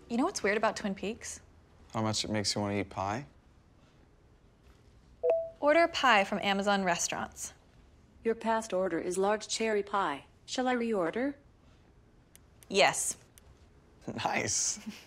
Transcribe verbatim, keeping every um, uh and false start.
You know what's weird about Twin Peaks? How much it makes you want to eat pie? Order pie from Amazon restaurants. Your past order is large cherry pie. Shall I reorder? Yes. Nice.